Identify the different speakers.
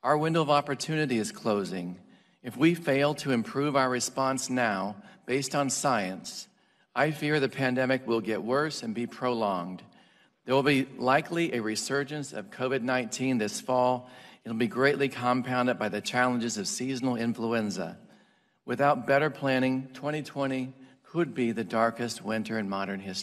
Speaker 1: Our window of opportunity is closing. If we fail to improve our response now, based on science, I fear the pandemic will get worse and be prolonged. There will be likely a resurgence of COVID-19 this fall. It'll be greatly compounded by the challenges of seasonal influenza. Without better planning, 2020 could be the darkest winter in modern history.